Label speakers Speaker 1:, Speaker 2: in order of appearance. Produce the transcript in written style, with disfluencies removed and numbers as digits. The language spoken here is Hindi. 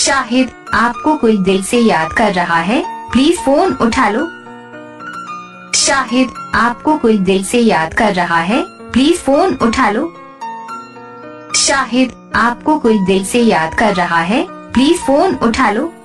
Speaker 1: शाहिद, आपको कोई दिल से याद कर रहा है, प्लीज फोन उठा लो। शाहिद, आपको कोई दिल से याद कर रहा है, प्लीज फोन उठा लो। शाहिद, आपको कोई दिल से याद कर रहा है, प्लीज फोन उठा लो।